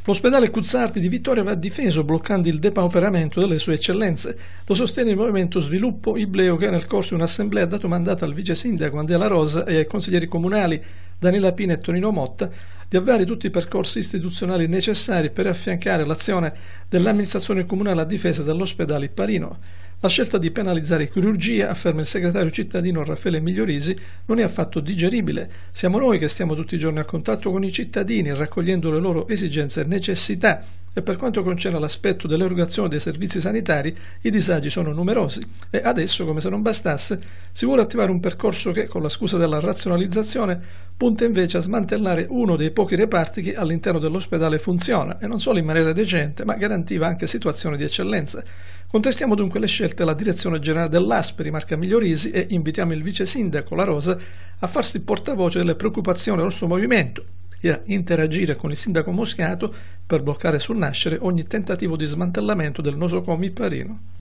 L'ospedale Cuzzardi di Vittoria va difeso bloccando il depauperamento delle sue eccellenze. Lo sostiene il Movimento Sviluppo Ibleo, che nel corso di un'assemblea ha dato mandato al vice sindaco Andrea La Rosa e ai consiglieri comunali Daniela Pina e Tonino Motta di avviare tutti i percorsi istituzionali necessari per affiancare l'azione dell'amministrazione comunale a difesa dell'ospedale Ipparino. La scelta di penalizzare chirurgia, afferma il segretario cittadino Raffaele Migliorisi, non è affatto digeribile. Siamo noi che stiamo tutti i giorni a contatto con i cittadini, raccogliendo le loro esigenze e necessità. E per quanto concerne l'aspetto dell'erogazione dei servizi sanitari, i disagi sono numerosi e adesso, come se non bastasse, si vuole attivare un percorso che, con la scusa della razionalizzazione, punta invece a smantellare uno dei pochi reparti che all'interno dell'ospedale funziona, e non solo in maniera decente, ma garantiva anche situazioni di eccellenza. Contestiamo dunque le scelte della direzione generale dell'ASP, rimarca Migliorisi, e invitiamo il vice sindaco La Rosa a farsi portavoce delle preoccupazioni del nostro movimento e a interagire con il sindaco Moscato per bloccare sul nascere ogni tentativo di smantellamento del nosocomio Ipparino.